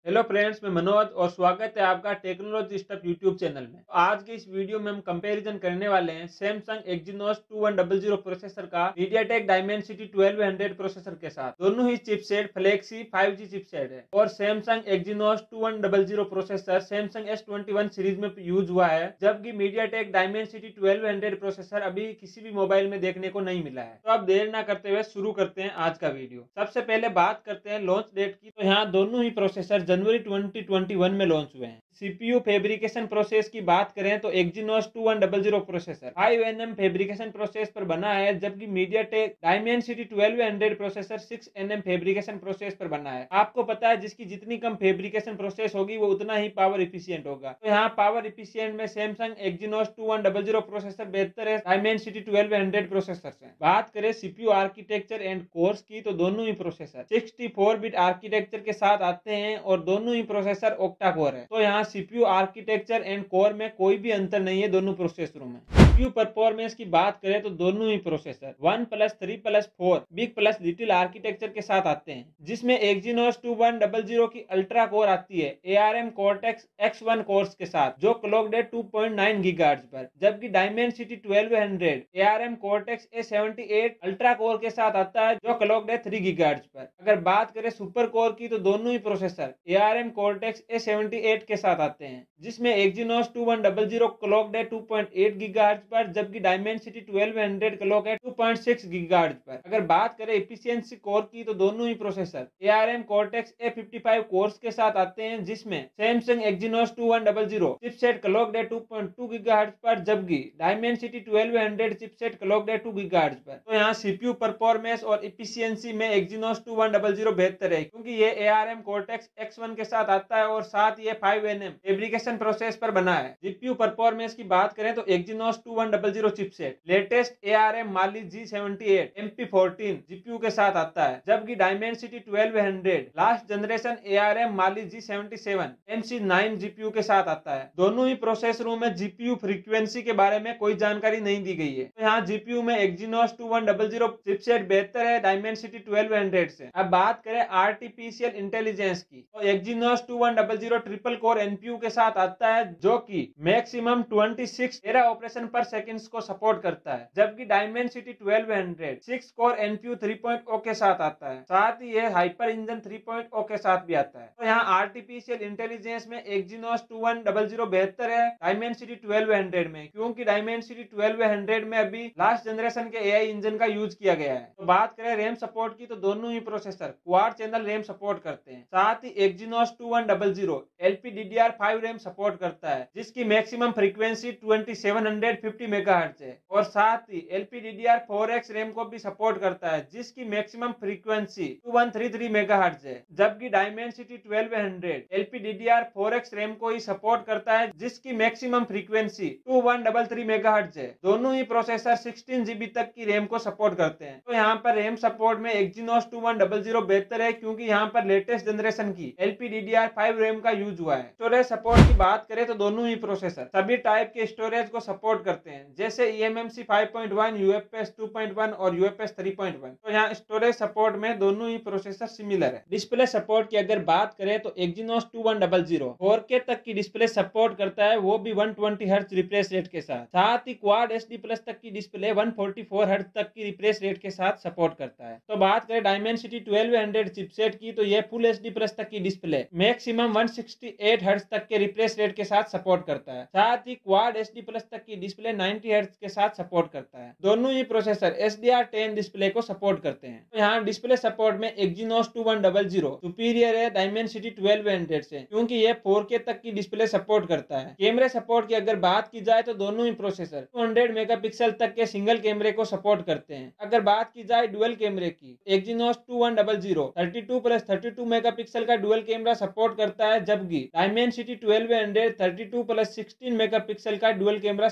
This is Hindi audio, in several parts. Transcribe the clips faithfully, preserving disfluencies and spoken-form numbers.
हेलो फ्रेंड्स, मैं मनोज और स्वागत है आपका टेक्नोलॉजी स्टफ यूट्यूब चैनल में। आज के इस वीडियो में हम कंपैरिजन करने वाले हैं Samsung Exynos two one double zero processor का MediaTek Dimensity twelve hundred processor के साथ। दोनों ही चिपसेट फ्लेक्सी फाइव जी चिपसेट है और Samsung Exynos two one double zero processor Samsung S twenty one series में यूज हुआ है, जबकि MediaTek Dimensity twelve hundred processor अभी किसी भी मोबाइल में देखने को नहीं मिला है। तो अब देर ना करते हुए शुरू करते हैं आज का वीडियो। सबसे पहले बात करते हैं लॉन्च डेट की। तो यहाँ दोनों ही प्रोसेसर जनवरी ट्वेंटी ट्वेंटी वन में लॉन्च हुए हैं। सीपीयू फैब्रिकेशन प्रोसेस की बात करें तो Exynos two one double zero processor five N M fabrication process पर बना है, जबकि MediaTek Dimensity twelve hundred processor six N M fabrication process पर बना है। आपको पता है जिसकी जितनी कम फैब्रिकेशन प्रोसेस होगी वो उतना ही पावर इफिशियंट होगा। तो यहाँ पावर इफिशियंट में Samsung Exynos two one double zero processor बेहतर है डायमेंसिटी ट्वेल्व हंड्रेड प्रोसेसर से। बात करें सीपीयू आर्किटेक्चर एंड कोर्स की तो दोनों ही processor sixty four bit architecture के साथ आते हैं और दोनों ही प्रोसेसर ऑक्टा कोर है। तो यहाँ सीपीयू आर्किटेक्चर एंड कोर में कोई भी अंतर नहीं है दोनों प्रोसेसरों में। सीपीयू परफॉर्मेंस की बात करें तो दोनों ही processor one plus three plus four big plus little architecture के साथ आते हैं, जिसमें Exynos two one double zero की अल्ट्रा कोर आती है ARM Cortex X one cores के साथ, जो क्लॉक्ड है टू पॉइंट नाइन गीगाहर्ट्ज पर, जबकि Dimensity twelve hundred ARM Cortex A seventy eight ultra core के साथ आता है, जो क्लॉक्ड है थ्री गीगाहर्ट्ज पर। अगर बात करें सुपर कोर की तो दोनों ही processor ARM Cortex A seventy eight के साथ आते हैं, जिसमें Exynos two one double zero clocked है टू पॉइंट एट गीगाहर्ट्ज पर, जबकि डायमेंसिटी ट्वेल्व हंड्रेड क्लॉक है टू पॉइंट सिक्स गीगाहर्ट्ज पर। अगर बात करें एफिशिएंसी कोर की तो दोनों ही processor ARM Cortex A fifty five cores के साथ आते हैं, जिसमें Samsung Exynos two one double zero chipset clocked है टू पॉइंट टू गीगाहर्ट्ज पर, जबकि Dimensity twelve hundred chipset clocked है टू गीगाहर्ट्ज पर। तो यहाँ सीपीयू परफॉर्मेंस और एफिशिएंसी में Exynos two one double zero बेहतर है, क्योंकि ये एआरएम कॉर्टेक्स एक्स वन के साथ आता है और साथ ये five N M fabrication process पर बना है। जीपीयू परफॉर्मेंस की बात करें तो Exynos two one double zero chipset latest ARM Mali G seventy eight M P fourteen GPU के साथ आता है, जबकि Dimensity twelve hundred last generation ARM Mali G seventy seven M C nine GPU के साथ आता है। दोनों ही प्रोसेसरों में जीपीयू फ्रीक्वेंसी के बारे में कोई जानकारी नहीं दी गई है। तो यहाँ जीपीयू में Exynos two one double zero chipset बेहतर है डायमेंसिटी ट्वेल्व हंड्रेड से। अब बात करें आर्टिफिशियल इंटेलिजेंस की तो Exynos two one double zero triple core NPU के साथ आता है, जो कि maximum twenty six tera operation per seconds को सपोर्ट करता है, जबकि Dimensity twelve hundred six core NPU three point O के साथ आता है। साथ ही यह hyper engine three point O के साथ भी आता है। तो यहाँ आर्टिफिशियल इंटेलिजेंस में Exynos two one double zero बेहतर है डायमेंसिटी ट्वेल्व हंड्रेड में, क्योंकि डायमेंसिटी ट्वेल्व हंड्रेड में अभी लास्ट जनरेशन के एआई इंजन का यूज किया गया है। तो बात करें रैम सपोर्ट की तो दोनों ही processor quad channel RAM support करते हैं। साथ ही Exynos two one double zero LP D D R five RAM support करता है, जिसकी maximum frequency twenty seven fifty megahertz है, और साथ ही LP D D R four X RAM को भी सपोर्ट करता है, जिसकी maximum frequency two one three three megahertz है, जबकि Dimensity twelve hundred LP D D R four X RAM को ही सपोर्ट करता है, जिसकी maximum frequency two one three three megahertz है। दोनों ही प्रोसेसर सिक्सटीन जीबी तक की रैम को सपोर्ट करते हैं। तो यहाँ पर रैम सपोर्ट में Exynos two one double zero बेहतर है, क्योंकि यहाँ पर लेटेस्ट जनरेशन की LP D D R five RAM का यूज हुआ है। स्टोरेज सपोर्ट की बात करें तो दोनों ही प्रोसेसर सभी टाइप के स्टोरेज को सपोर्ट करते हैं, जैसे E M M C five point one, UFS two point one और यूएफएस थ्री पॉइंट वन। तो यहाँ स्टोरेज सपोर्ट में दोनों ही प्रोसेसर सिमिलर है। डिस्प्ले सपोर्ट की अगर बात करें तो Exynos two one double zero four K तक की डिस्प्ले सपोर्ट करता है, वो भी one twenty hertz refresh rate के साथ। साथ ही क्वाड एचडी प्लस तक की display one forty four hertz तक की रिफ्रेश रेट के साथ सपोर्ट करता है। तो बात करें डायमेंसिटी ट्वेल्व हंड्रेड चिपसेट की तो यह फुल एचडी प्लस तक की display maximum one sixty eight hertz तक के रिफ्रेश रेट के साथ सपोर्ट करता है। साथ ही क्वाड एचडी प्लस तक की डिस्प्ले नाइंटी हर्ट्ज के साथ सपोर्ट करता है। दोनों ही processor H D R ten display को सपोर्ट करते हैं। तो यहाँ डिस्प्ले सपोर्ट में Exynos two one double zero superior है डायमेंसिटी ट्वेल्व हंड्रेड से, क्योंकि यह फोर के तक की डिस्प्ले सपोर्ट करता है। कैमरे सपोर्ट की अगर बात की जाए तो दोनों ही प्रोसेसर टू हंड्रेड मेगापिक्सल तक के सिंगल कैमरे को सपोर्ट करते हैं। अगर बात की जाए डुअल कैमरे की, Exynos two one double zero thirty two plus thirty two megapixel का डुअल कैमरा सपोर्ट करता है, जबकि Dimensity twelve hundred thirty two plus sixteen megapixel का डुअल कैमरा सपोर्ट करता है।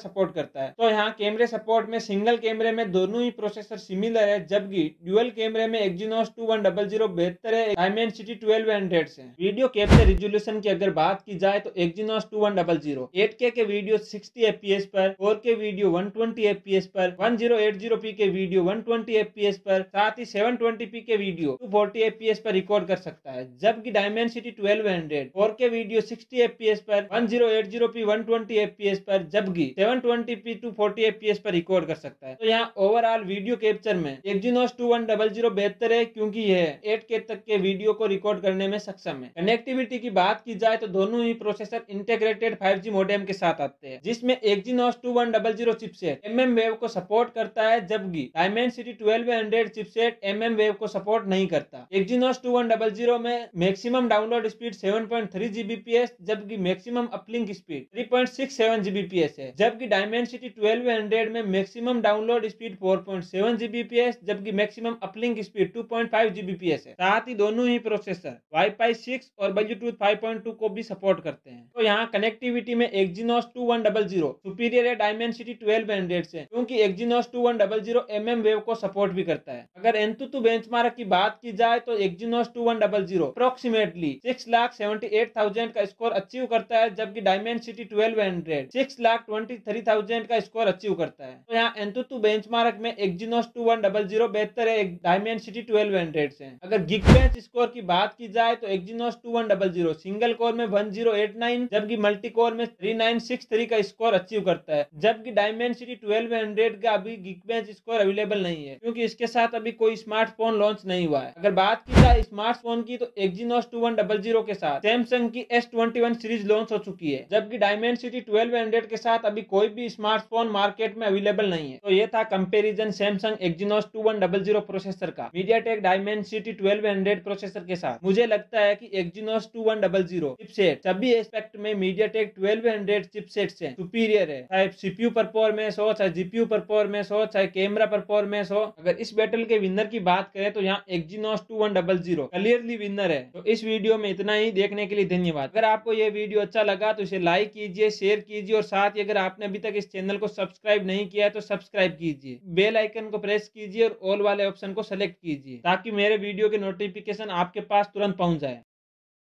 करता है। तो यहाँ कैमरे सपोर्ट में सिंगल कैमरे में दोनों ही प्रोसेसर सिमिलर है, जबकि ड्यूअल कैमरे में Exynos two one double zero बेहतर है डायमेंसिटी ट्वेल्व हंड्रेड से। वीडियो कैप्चर रिजोल्यूशन की अगर बात की जाए तो Exynos two one double zero eight K के video sixty F P S पर, four K video one twenty F P S पर, वन थाउज़ेंड एटी पी के video one twenty F P S पर, साथ ही सेवन ट्वेंटी पी के video two forty F P S पर रिकॉर्ड कर सकता है। जबकि Dimensity twelve hundred four K video sixty F P S पर, one thousand eighty P one twenty F P S पर, जबकि seven twenty P two forty F P S पर रिकॉर्ड कर सकता है। तो यहाँ ओवरऑल वीडियो कैप्चर में Exynos two one double zero बेहतर है, क्योंकि यह एट के तक के वीडियो को रिकॉर्ड करने में सक्षम है। कनेक्टिविटी की बात की जाए तो दोनों ही processor integrated five G modem के साथ आते हैं, जिसमें Exynos two one double zero chipset M M wave को सपोर्ट करता है, जबकि Dimensity twelve hundred chipset M M wave को सपोर्ट नहीं करता। Exynos two one double zero में maximum download speed seven point three G B P S, जबकि maximum uplink speed three point six seven G B P S है। जबकि डायमेंसिटी ट्वेल्व हंड्रेड में maximum download speed four point seven G B P S, जबकि maximum uplink speed two point five G B P S है। साथ ही दोनों ही प्रोसेसर वाईफाई सिक्स और ब्लूटूथ फाइव पॉइंट टू को भी सपोर्ट करते हैं। तो यहाँ कनेक्टिविटी में Exynos two one double zero superior है डायमेंसिटी ट्वेल्व हंड्रेड से, क्योंकि Exynos two one double zero M M wave को सपोर्ट भी करता है। अगर एंतुतु बेंचमार्क की बात की जाए तो Exynos two one double zero approximately six lakh seventy eight thousand का स्कोर अचीव करता है, जबकि Dimensity twelve hundred six lakh twenty three thousand का स्कोर अचीव करता है। तो यहाँ एंतुतु बेंचमार्क में Exynos two one double zero बेहतर है डायमेंसिटी ट्वेल्व हंड्रेड से। अगर गिगबेंच स्कोर की बात की जाए तो Exynos two one double zero single core में वन थाउज़ेंड एटी नाइन, जबकि मल्टी कोर में थ्री नाइन सिक्स थ्री का स्कोर अचीव करता है। जबकि डायमेंसिटी ट्वेल्व हंड्रेड का अभी गिगबेंच स्कोर अवेलेबल नहीं है, क्योंकि इसके साथ अभी कोई स्मार्टफोन लॉन्च नहीं हुआ है। अगर बात की जाए स्मार्टफोन की तो Exynos two one double zero के साथ सैमसंग की S twenty one series launch हो चुकी है, जबकि डायमेंसिटी ट्वेल्व हंड्रेड के साथ अभी कोई भी स्मार्टफोन मार्केट में अवेलेबल नहीं है। तो ये था comparison Samsung Exynos two one double zero processor का MediaTek Dimensity twelve hundred processor के साथ। मुझे लगता है कि Exynos two one double zero chipset सभी एस्पेक्ट में मीडियाटेक ट्वेल्व हंड्रेड चिपसेट से सुपीरियर है, चाहे सीपीयू परफॉर्मेंस हो, चाहे जीपीयू परफॉर्मेंस हो, चाहे कैमरा परफॉर्मेंस हो। अगर इस बैटल के विनर की बात करें तो यहाँ Exynos two one double zero clearly winner है। तो इस वीडियो में इतना ही, देखने के लिए धन्यवाद। अगर आपको ये वीडियो अच्छा लगा तो इसे लाइक कीजिए, शेयर कीजिए और साथ ही अगर आपने अभी तक इस चैनल को सब्सक्राइब नहीं किया है तो सब्सक्राइब कीजिए, बेल आइकन को प्रेस कीजिए और ऑल वाले ऑप्शन को सेलेक्ट कीजिए, ताकि मेरे वीडियो के नोटिफिकेशन आपके पास तुरंत पहुंच जाए।